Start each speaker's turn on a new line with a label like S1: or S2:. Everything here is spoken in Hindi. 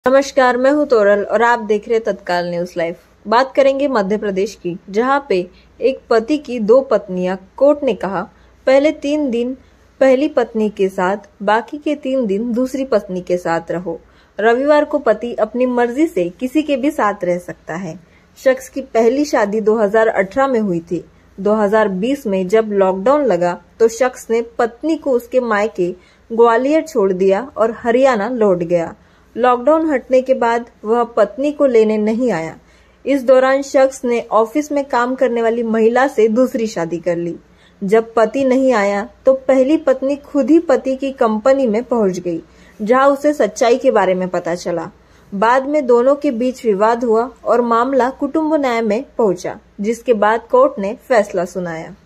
S1: नमस्कार, मैं हूं तोरल और आप देख रहे तत्काल न्यूज लाइव। बात करेंगे मध्य प्रदेश की, जहां पे एक पति की दो पत्नियां, कोर्ट ने कहा पहले 3 दिन पहली पत्नी के साथ, बाकी के 3 दिन दूसरी पत्नी के साथ रहो। रविवार को पति अपनी मर्जी से किसी के भी साथ रह सकता है। शख्स की पहली शादी 2018 में हुई थी। 2020 में जब लॉकडाउन लगा तो शख्स ने पत्नी को उसके मायके ग्वालियर छोड़ दिया और हरियाणा लौट गया। लॉकडाउन हटने के बाद वह पत्नी को लेने नहीं आया। इस दौरान शख्स ने ऑफिस में काम करने वाली महिला से दूसरी शादी कर ली। जब पति नहीं आया तो पहली पत्नी खुद ही पति की कंपनी में पहुंच गई, जहां उसे सच्चाई के बारे में पता चला। बाद में दोनों के बीच विवाद हुआ और मामला कुटुंब न्याय में पहुंचा, जिसके बाद कोर्ट ने फैसला सुनाया।